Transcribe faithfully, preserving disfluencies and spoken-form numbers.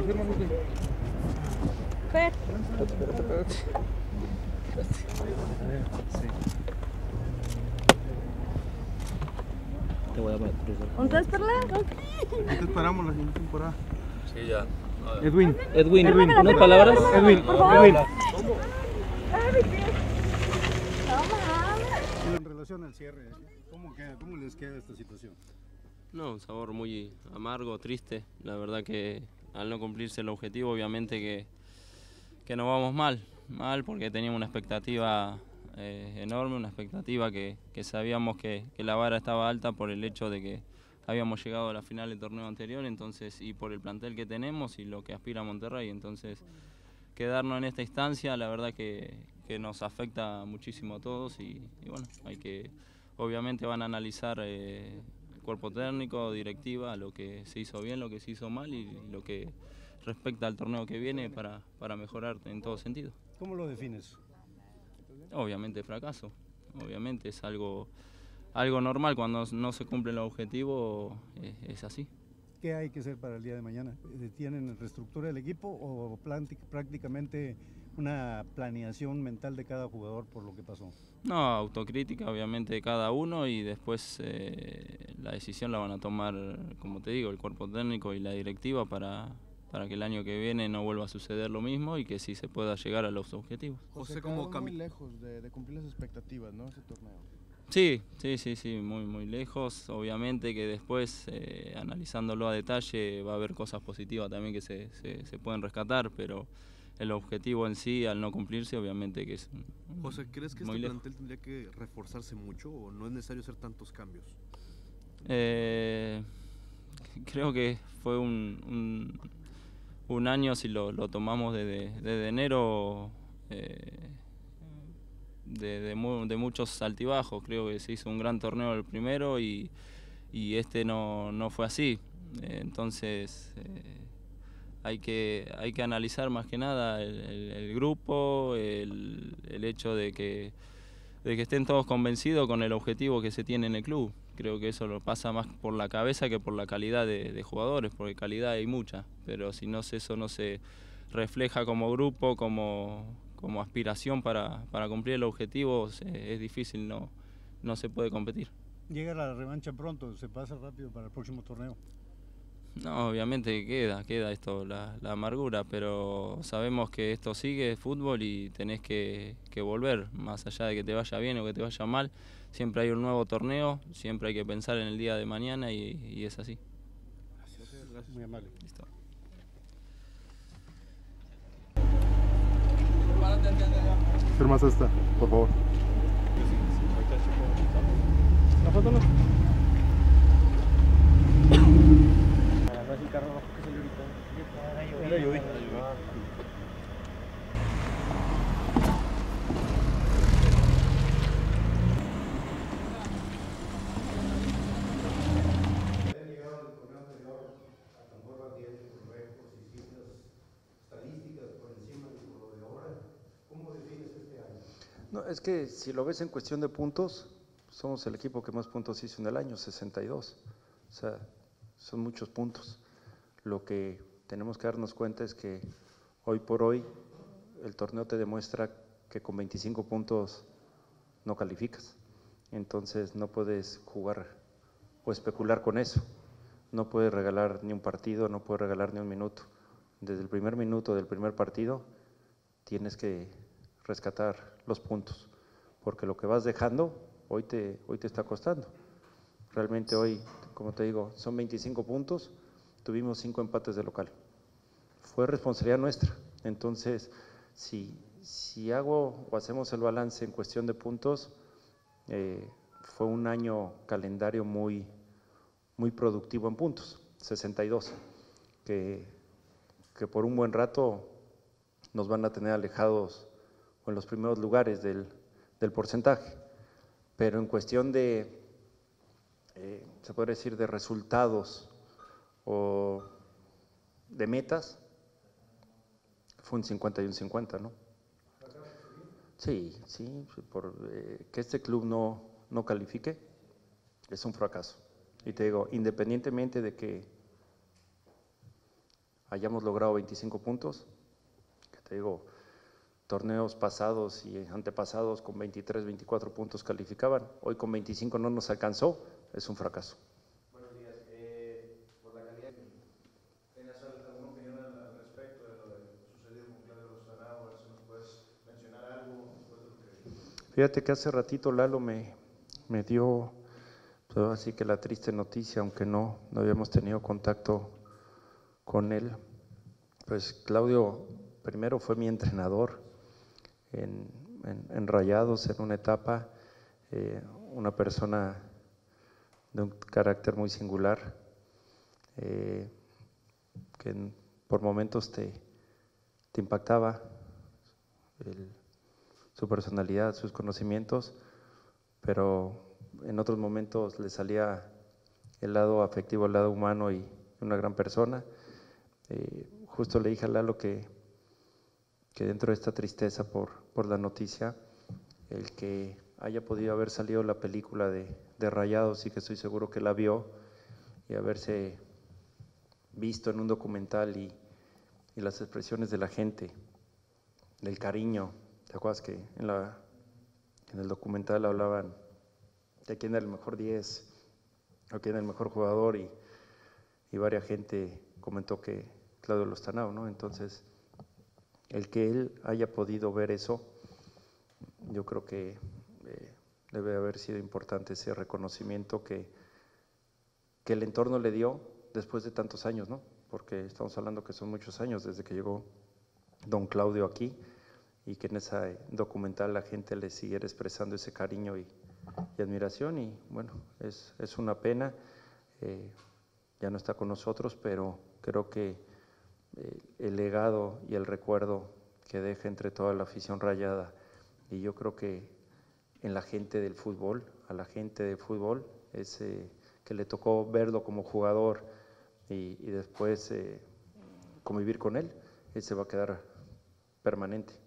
firma, Luque. Fer. Espérate, espérate, espérate. A ver, sí. Te voy a poner cruzar. ¿Dónde es Perla? Aquí te esperamos la siguiente temporada. Sí, ya. Edwin, Edwin, Edwin, unas Perla, palabras. Perla, Edwin, por favor. Edwin. Ay, mi pie. Toma. En relación al cierre, ¿cómo, queda, ¿cómo les queda esta situación? No, un sabor muy amargo, triste. La verdad que al no cumplirse el objetivo, obviamente que, que nos vamos mal. Mal porque teníamos una expectativa eh, enorme, una expectativa que, que sabíamos que, que la vara estaba alta por el hecho de que habíamos llegado a la final del torneo anterior, entonces, y por el plantel que tenemos y lo que aspira a Monterrey. Entonces, quedarnos en esta instancia, la verdad que, que nos afecta muchísimo a todos y, y bueno, hay que, obviamente van a analizar eh, cuerpo técnico, directiva, lo que se hizo bien, lo que se hizo mal y lo que respecta al torneo que viene para, para mejorar en todo sentido. ¿Cómo lo defines? Obviamente fracaso, obviamente es algo, algo normal cuando no se cumple el objetivo, es, es así. ¿Qué hay que hacer para el día de mañana? ¿Tienen reestructura del equipo o prácticamente una planeación mental de cada jugador por lo que pasó? No, autocrítica obviamente de cada uno y después eh, la decisión la van a tomar, como te digo, el cuerpo técnico y la directiva para, para que el año que viene no vuelva a suceder lo mismo y que sí se pueda llegar a los objetivos. José, como muy lejos de, de cumplir las expectativas, ¿no? Ese torneo. Sí, sí, sí, sí, muy, muy lejos. Obviamente que después, eh, analizándolo a detalle, va a haber cosas positivas también que se, se, se pueden rescatar, pero el objetivo en sí, al no cumplirse, obviamente que es José, ¿crees que muy este lejos. plantel tendría que reforzarse mucho o no es necesario hacer tantos cambios? Eh, creo que fue un, un, un año, si lo, lo tomamos desde, desde enero, eh, de, de, mu de muchos altibajos. Creo que se hizo un gran torneo el primero y, y este no, no fue así. Eh, entonces eh, hay, que, hay que analizar más que nada el, el, el grupo, el, el hecho de que, de que estén todos convencidos con el objetivo que se tiene en el club. Creo que eso lo pasa más por la cabeza que por la calidad de, de jugadores, porque calidad hay mucha, pero si no eso no se refleja como grupo, como, como aspiración para, para cumplir el objetivo, eh, es difícil, no, no se puede competir. Llega la revancha pronto, se pasa rápido para el próximo torneo. No, obviamente queda, queda esto, la, la amargura, pero sabemos que esto sigue, es fútbol y tenés que, que volver, más allá de que te vaya bien o que te vaya mal, siempre hay un nuevo torneo, siempre hay que pensar en el día de mañana y, y es así. Gracias, gracias. Muy amable. Listo. Firmas esta, por favor. ¿La foto no? No, es que si lo ves en cuestión de puntos, somos el equipo que más puntos hizo en el año, sesenta y dos. O sea, son muchos puntos. Lo que tenemos que darnos cuenta es que hoy por hoy el torneo te demuestra que con veinticinco puntos no calificas. Entonces no puedes jugar o especular con eso. No puedes regalar ni un partido, no puedes regalar ni un minuto. Desde el primer minuto del primer partido tienes que rescatar los puntos, porque lo que vas dejando hoy te, hoy te está costando. Realmente hoy, como te digo, son veinticinco puntos, tuvimos cinco empates de local. Fue responsabilidad nuestra. Entonces, si, si hago o hacemos el balance en cuestión de puntos, eh, fue un año calendario muy, muy productivo en puntos, sesenta y dos, que, que por un buen rato nos van a tener alejados en los primeros lugares del, del porcentaje, pero en cuestión de, eh, se puede decir, de resultados o de metas, fue un cincuenta y un cincuenta, ¿no? Sí, sí, por, eh, que este club no, no califique es un fracaso. Y te digo, independientemente de que hayamos logrado veinticinco puntos, que te digo, torneos pasados y antepasados con veintitrés, veinticuatro puntos calificaban, hoy con veinticinco no nos alcanzó, es un fracaso. Buenos días. Eh, por la calidad, ¿tienes alguna opinión al respecto de lo que sucedió con Claudio Lozano? A ver si nos puedes mencionar algo después de lo que... Fíjate que hace ratito Lalo me, me dio, pues así que la triste noticia, aunque no, no habíamos tenido contacto con él. Pues Claudio primero fue mi entrenador en, en, en Rayados en una etapa, eh, una persona de un carácter muy singular, eh, que en, por momentos te, te impactaba el, su personalidad, sus conocimientos, pero en otros momentos le salía el lado afectivo, el lado humano y una gran persona. Eh, justo le dije a Lalo que, que dentro de esta tristeza por, por la noticia, el que haya podido haber salido la película de, de Rayados y que estoy seguro que la vio y haberse visto en un documental y, y las expresiones de la gente, del cariño. ¿Te acuerdas que en, la, en el documental hablaban de quién era el mejor diez o quién era el mejor jugador y, y varias gente comentó que Claudio Lozano, ¿no? Entonces, el que él haya podido ver eso, yo creo que eh, debe haber sido importante ese reconocimiento que, que el entorno le dio después de tantos años, ¿no? Porque estamos hablando que son muchos años desde que llegó don Claudio aquí y que en esa documental la gente le siguiera expresando ese cariño y, y admiración y bueno, es, es una pena, eh, ya no está con nosotros, pero creo que eh, el legado y el recuerdo que deja entre toda la afición rayada y yo creo que en la gente del fútbol, a la gente del fútbol, es, eh, que le tocó verlo como jugador y, y después eh, convivir con él, él se va a quedar permanente.